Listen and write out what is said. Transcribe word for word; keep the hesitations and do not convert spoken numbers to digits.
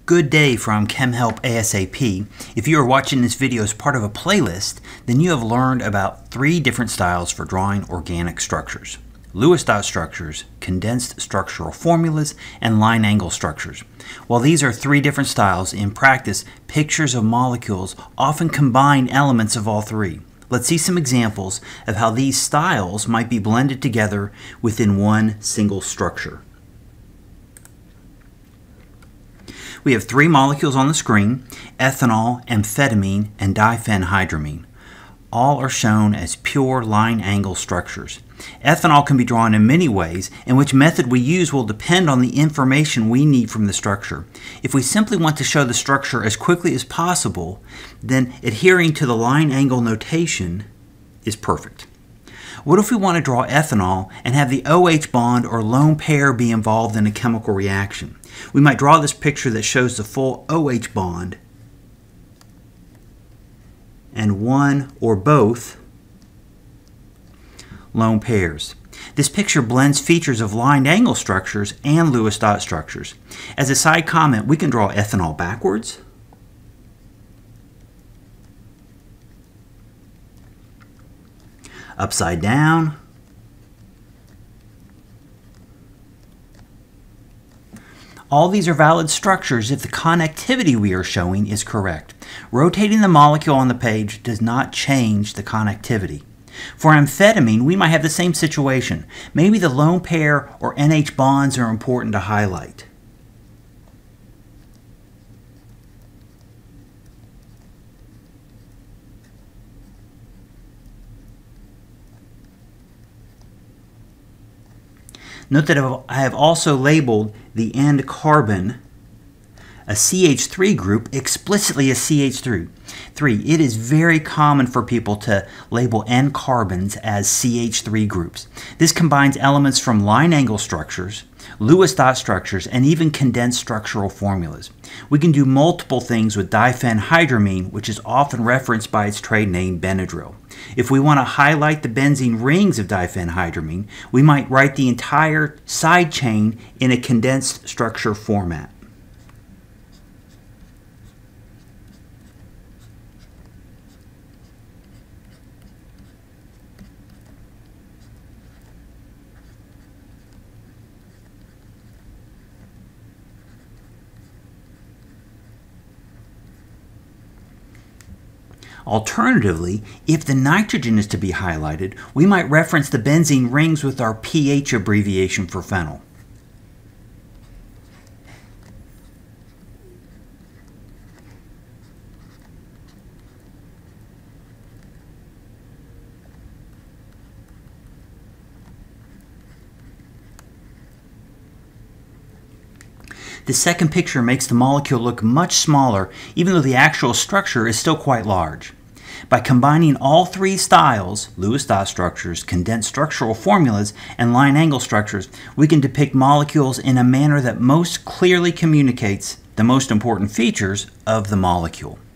Good day from Chem Help ASAP. If you are watching this video as part of a playlist, then you have learned about three different styles for drawing organic structures: Lewis dot structures, condensed structural formulas, and line angle structures. While these are three different styles, in practice, pictures of molecules often combine elements of all three. Let's see some examples of how these styles might be blended together within one single structure. We have three molecules on the screen: ethanol, amphetamine, and diphenhydramine. All are shown as pure line angle structures. Ethanol can be drawn in many ways, and which method we use will depend on the information we need from the structure. If we simply want to show the structure as quickly as possible, then adhering to the line angle notation is perfect. What if we want to draw ethanol and have the OH bond or lone pair be involved in a chemical reaction? We might draw this picture that shows the full OH bond and one or both lone pairs. This picture blends features of line angle structures and Lewis dot structures. As a side comment, we can draw ethanol backwards, upside down, all these are valid structures if the connectivity we are showing is correct. Rotating the molecule on the page does not change the connectivity. For amphetamine, we might have the same situation. Maybe the lone pair or N H bonds are important to highlight. Note that I have also labeled the end carbon, a C H three group, explicitly as C H three. It is very common for people to label end carbons as C H three groups. This combines elements from line angle structures, Lewis dot structures, and even condensed structural formulas. We can do multiple things with diphenhydramine, which is often referenced by its trade name Benadryl. If we want to highlight the benzene rings of diphenhydramine, we might write the entire side chain in a condensed structure format. Alternatively, if the nitrogen is to be highlighted, we might reference the benzene rings with our pH abbreviation for phenyl. The second picture makes the molecule look much smaller, even though the actual structure is still quite large. By combining all three styles, Lewis dot structures, condensed structural formulas, and line angle structures, we can depict molecules in a manner that most clearly communicates the most important features of the molecule.